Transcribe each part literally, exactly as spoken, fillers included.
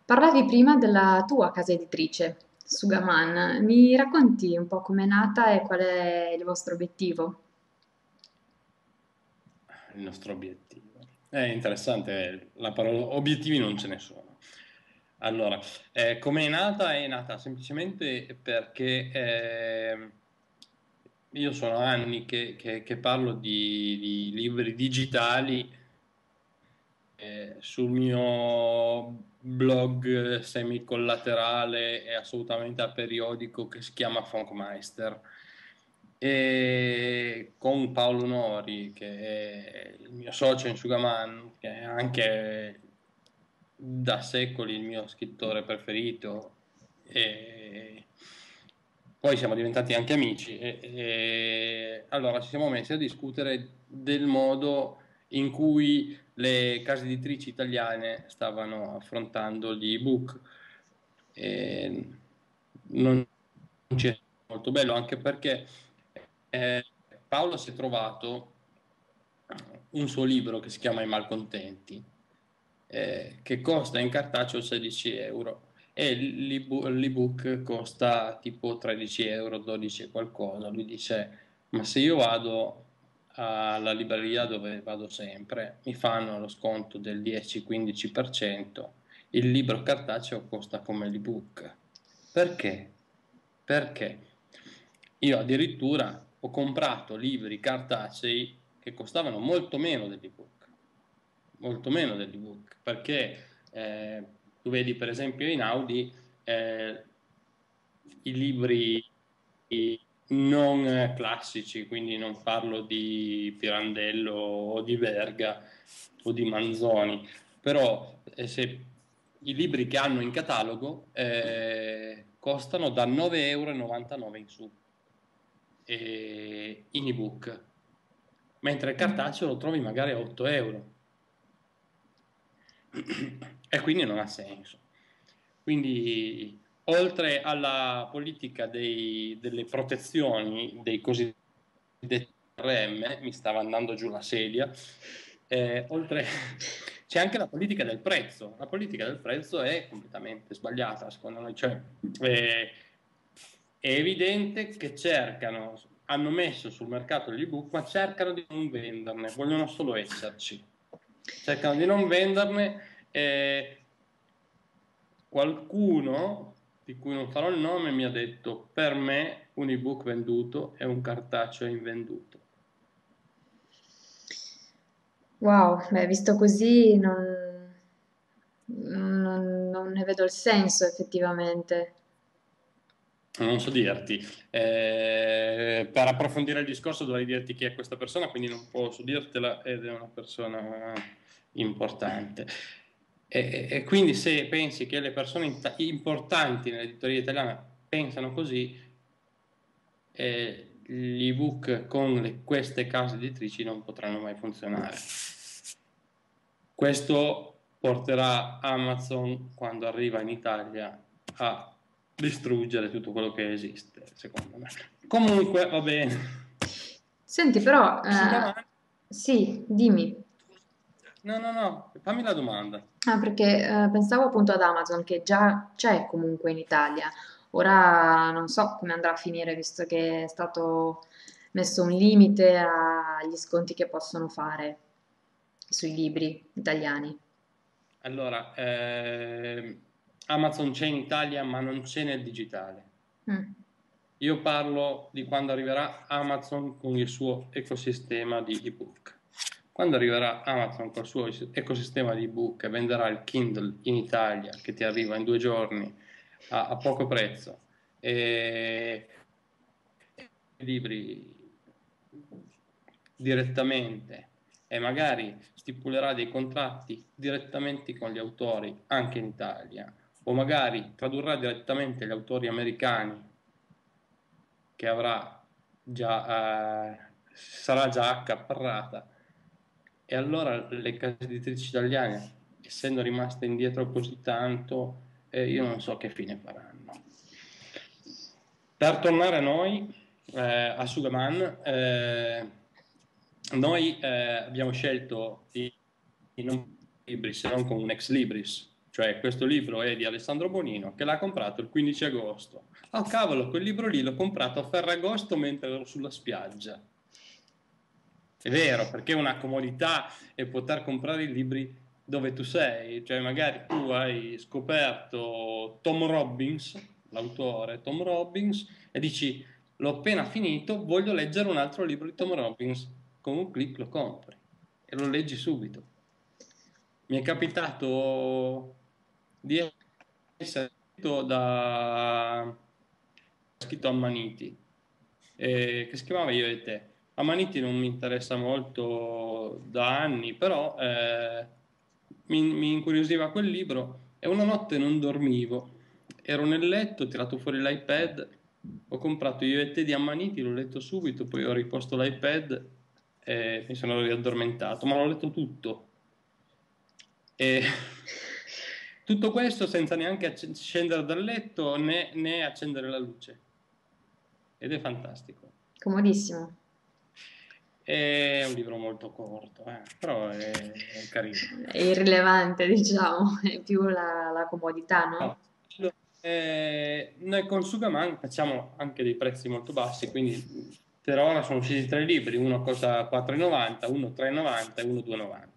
Parlavi prima della tua casa editrice, Sugaman. Mi racconti un po' com'è nata e qual è il vostro obiettivo? Il nostro obiettivo. È interessante, la parola obiettivi non ce ne sono. Allora, eh, come è nata? È nata semplicemente perché eh, io sono anni che, che- che parlo di, di libri digitali eh, sul mio blog semi-collaterale e assolutamente aperiodico che si chiama Funkmeister. E con Paolo Nori, che è il mio socio in Sugaman, che è anche da secoli il mio scrittore preferito, e poi siamo diventati anche amici. E, e allora ci siamo messi a discutere del modo in cui le case editrici italiane stavano affrontando gli ebook. E non ci è molto bello, anche perché eh, Paolo si è trovato un suo libro che si chiama I Malcontenti, eh, che costa in cartaceo sedici euro e l'ebo- l'ebook costa tipo tredici euro, dodici e qualcosa. Lui dice, ma se io vado alla libreria dove vado sempre, mi fanno lo sconto del dieci-quindici per cento, il libro cartaceo costa come l'ebook. Perché? Perché io addirittura ho comprato libri cartacei che costavano molto meno dell'ebook, molto meno dell'ebook, perché eh, tu vedi per esempio in Audi eh, i libri non eh, classici, quindi non parlo di Pirandello o di Verga o di Manzoni, però eh, se i libri che hanno in catalogo eh, costano da nove e novantanove euro in su, e in ebook, mentre il cartaceo lo trovi magari a otto euro e quindi non ha senso. Quindi, oltre alla politica dei- delle protezioni dei cosiddetti R M, mi stava andando giù la sedia, eh, oltre c'è anche la politica del prezzo. La politica del prezzo è completamente sbagliata, secondo noi. Cioè, eh, è evidente che cercano, hanno messo sul mercato gli ebook, ma cercano di non venderne, vogliono solo esserci. Cercano di non venderne. eh, Qualcuno, di cui non farò il nome, mi ha detto: per me un ebook venduto è un cartaceo invenduto. Wow, beh, visto così non, non- non ne vedo il senso effettivamente. Non so dirti. Eh, per approfondire il discorso dovrei dirti chi è questa persona, quindi non posso dirtela, ed è una persona importante. E, e quindi se pensi che le persone int- importanti nell'editoria italiana pensano così, eh, gli ebook con le- queste case editrici non potranno mai funzionare. Questo porterà Amazon, quando arriva in Italia, a distruggere tutto quello che esiste, secondo me. Comunque, va bene. Senti, però, Asciugamani? eh, sì, dimmi. No, no, no, fammi la domanda. Ah, perché eh, pensavo appunto ad Amazon che già c'è comunque in Italia. Ora non so come andrà a finire visto che è stato messo un limite agli sconti che possono fare sui libri italiani. Allora, ehm, Amazon c'è in Italia, ma non c'è nel digitale. Mm. Io parlo di quando arriverà Amazon con il suo ecosistema di ebook. Quando arriverà Amazon col suo ecosistema di ebook e venderà il Kindle in Italia, che ti arriva in due giorni a, a poco prezzo, e libri direttamente, e magari stipulerà dei contratti direttamente con gli autori anche in Italia, o magari tradurrà direttamente gli autori americani, che avrà già, eh, sarà già accaparrata. E allora le case editrici italiane, essendo rimaste indietro così tanto, eh, io non so che fine faranno. Per tornare a noi, eh, a Sugaman, eh, noi eh, abbiamo scelto di, di non libri se non con un ex libris. cioè questo libro è di Alessandro Bonino, che l'ha comprato il quindici agosto. Oh cavolo, quel libro lì l'ho comprato a Ferragosto mentre ero sulla spiaggia. È vero, perché è una comodità è poter comprare i libri dove tu sei, cioè magari tu hai scoperto Tom Robbins, l'autore Tom Robbins, e dici l'ho appena finito, voglio leggere un altro libro di Tom Robbins, con un clic lo compri e lo leggi subito. Mi è capitato di essere scritto da scritto Ammaniti, eh, che si chiamava Io e te. Ammaniti non mi interessa molto da anni, però eh, mi, mi incuriosiva quel libro e una notte non dormivo. Ero nel letto, ho tirato fuori l'iPad, ho comprato Io e te di Ammaniti, l'ho letto subito, poi ho riposto l'iPad e mi sono riaddormentato, ma l'ho letto tutto. E tutto questo senza neanche acc- scendere dal letto né, né accendere la luce. Ed è fantastico. Comodissimo. È un libro molto corto, eh, però è, è carino. È irrilevante, diciamo, è più la, la comodità, no? No, eh, noi con Sugaman facciamo anche dei prezzi molto bassi, quindi per ora sono usciti tre libri, uno costa quattro e novanta, uno tre e novanta e uno due e novanta.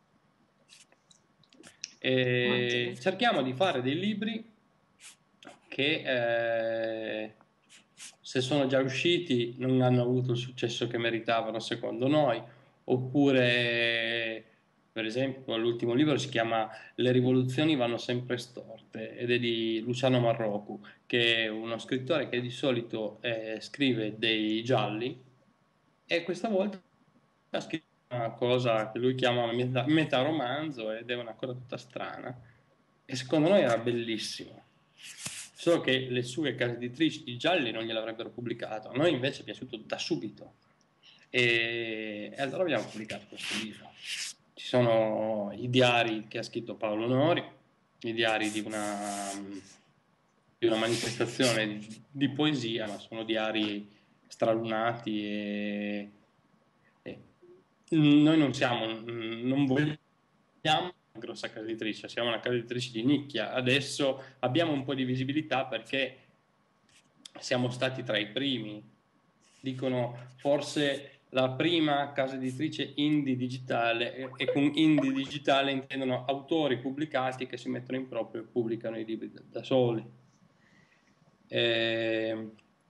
Ottimo. E cerchiamo di fare dei libri che eh, se sono già usciti non hanno avuto il successo che meritavano secondo noi, oppure per esempio l'ultimo libro si chiama Le rivoluzioni vanno sempre storte ed è di Luciano Marrocu, che è uno scrittore che di solito eh, scrive dei gialli e questa volta ha scritto una cosa che lui chiama meta, metaromanzo ed è una cosa tutta strana e secondo noi era bellissimo. Solo che le sue case editrici di gialli non gliel'avrebbero pubblicato, a noi invece è piaciuto da subito e, e allora abbiamo pubblicato questo libro. Ci sono i diari che ha scritto Paolo Nori, i diari di una, di una manifestazione di, di poesia, ma sono diari stralunati e, e noi non siamo, non vogliamo una grossa casa editrice, siamo una casa editrice di nicchia. Adesso abbiamo un po' di visibilità perché siamo stati tra i primi. Dicono forse la prima casa editrice indie digitale e con indie digitale intendono autori pubblicati che si mettono in proprio e pubblicano i libri da, da soli. Eh,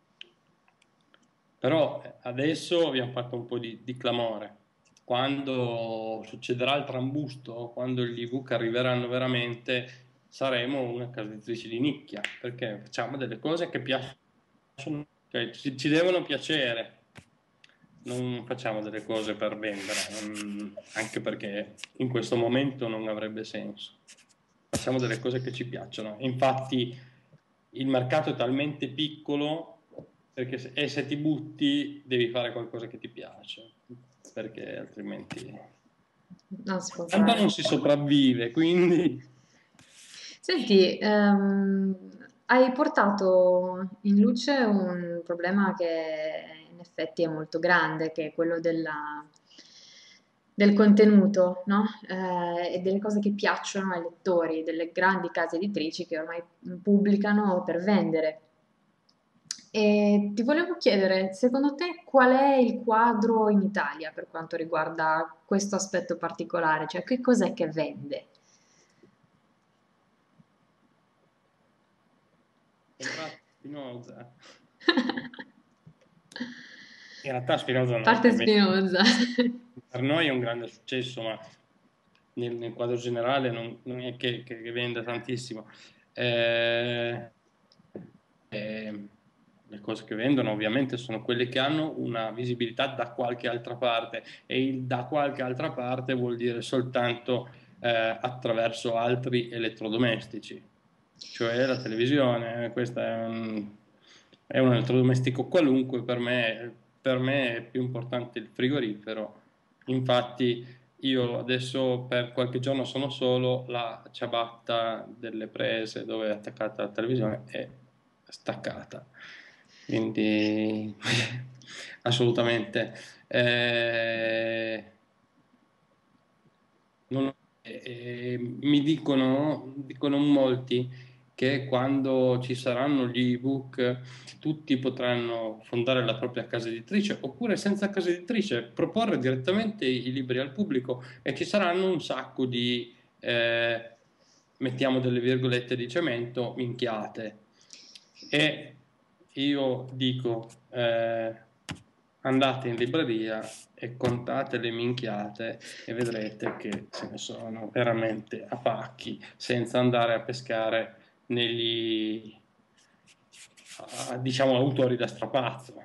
però adesso abbiamo fatto un po' di, di clamore. Quando succederà il trambusto, quando gli ebook arriveranno veramente, saremo una casa editrice di nicchia, perché facciamo delle cose che piacciono, cioè ci, ci devono piacere. Non facciamo delle cose per vendere, non- anche perché in questo momento non avrebbe senso. Facciamo delle cose che ci piacciono. Infatti il mercato è talmente piccolo perché se, e se ti butti devi fare qualcosa che ti piace, perché altrimenti Non si può tanto fare. non si sopravvive, quindi Senti, ehm, hai portato in luce un problema che in effetti è molto grande, che è quello della- del contenuto, no? Eh, e delle cose che piacciono ai lettori, delle grandi case editrici che ormai pubblicano per vendere. E ti volevo chiedere, secondo te qual è il quadro in Italia per quanto riguarda questo aspetto particolare? Cioè, che cos'è che vende? comprate Spinoza. In realtà Spinoza non è Parte che vende, spinosa. per noi è un grande successo, ma nel, nel quadro generale non, non è che, che, che venda tantissimo. Eh, eh, le cose che vendono ovviamente sono quelle che hanno una visibilità da qualche altra parte e il da qualche altra parte vuol dire soltanto eh, attraverso altri elettrodomestici, cioè la televisione. Questo è un, è un elettrodomestico qualunque, per me, per me è più importante il frigorifero. Infatti io adesso per qualche giorno sono solo, la ciabatta delle prese dove è attaccata la televisione è staccata. Quindi assolutamente. Eh, non eh, mi dicono, dicono molti che quando ci saranno gli ebook tutti potranno fondare la propria casa editrice oppure senza casa editrice proporre direttamente i libri al pubblico e ci saranno un sacco di, eh, mettiamo delle virgolette di cemento, minchiate. E io dico, eh, andate in libreria e contate le minchiate e vedrete che ce ne sono veramente a pacchi, senza andare a pescare negli, ah, diciamo, autori da strapazzo.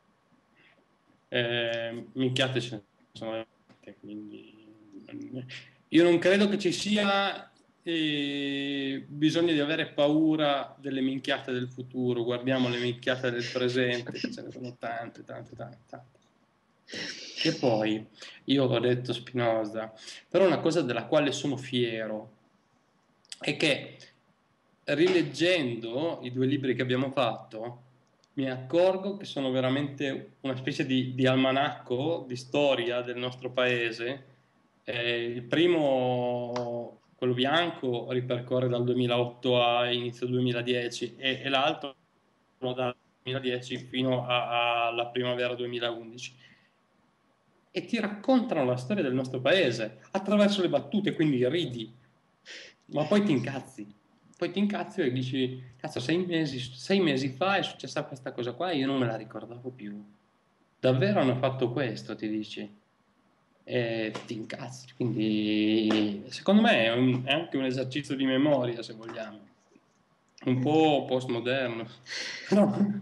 Eh, minchiate ce ne sono veramente, quindi io non credo che ci sia eh, bisogno di avere paura delle minchiate del futuro, guardiamo le minchiate del presente, che ce ne sono tante, tante, tante, tante. Che poi, io ho detto Spinoza, però una cosa della quale sono fiero è che rileggendo i due libri che abbiamo fatto, mi accorgo che sono veramente una specie di, di almanacco di storia del nostro paese. Eh, il primo, quello bianco, ripercorre dal duemilaotto a inizio duemiladieci e, e l'altro dal duemiladieci fino a- alla primavera duemilaundici. E ti raccontano la storia del nostro paese attraverso le battute, quindi ridi, ma poi ti incazzi. Poi ti incazzi e dici, cazzo, sei mesi, sei mesi fa è successa questa cosa qua e io non me la ricordavo più. Davvero hanno fatto questo, ti dici? E ti incazzi. Quindi, secondo me è, un- è anche un esercizio di memoria, se vogliamo. Un po' postmoderno. No.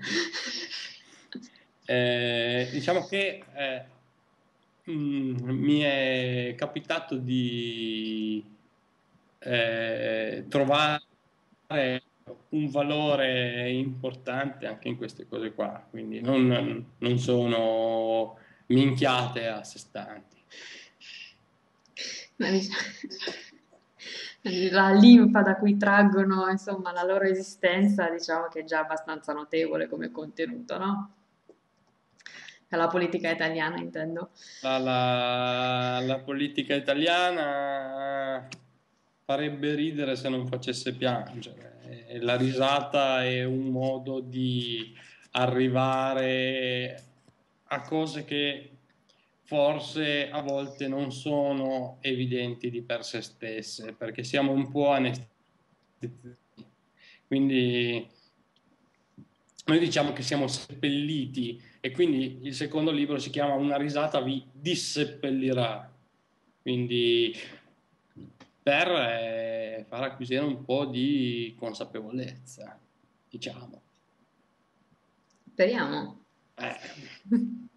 Eh, diciamo che eh, mm, mi è capitato di eh, trovare un valore importante anche in queste cose qua, quindi non, non sono minchiate a sé stanti. Ma diciamo- La linfa da cui traggono, insomma, la loro esistenza, diciamo che è già abbastanza notevole come contenuto, no? Per la politica italiana, intendo. La, la- la politica italiana farebbe ridere se non facesse piangere. E la risata è un modo di arrivare a cose che forse a volte non sono evidenti di per sé stesse, perché siamo un po' anestetizzati. Quindi noi diciamo che siamo seppelliti e quindi il secondo libro si chiama Una risata vi disseppellirà. Quindi per eh, far acquisire un po' di consapevolezza, diciamo. Speriamo. Eh.